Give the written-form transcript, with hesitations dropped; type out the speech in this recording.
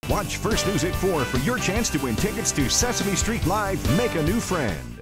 Watch First News at 4 for your chance to win tickets to Sesame Street Live, Make a New Friend.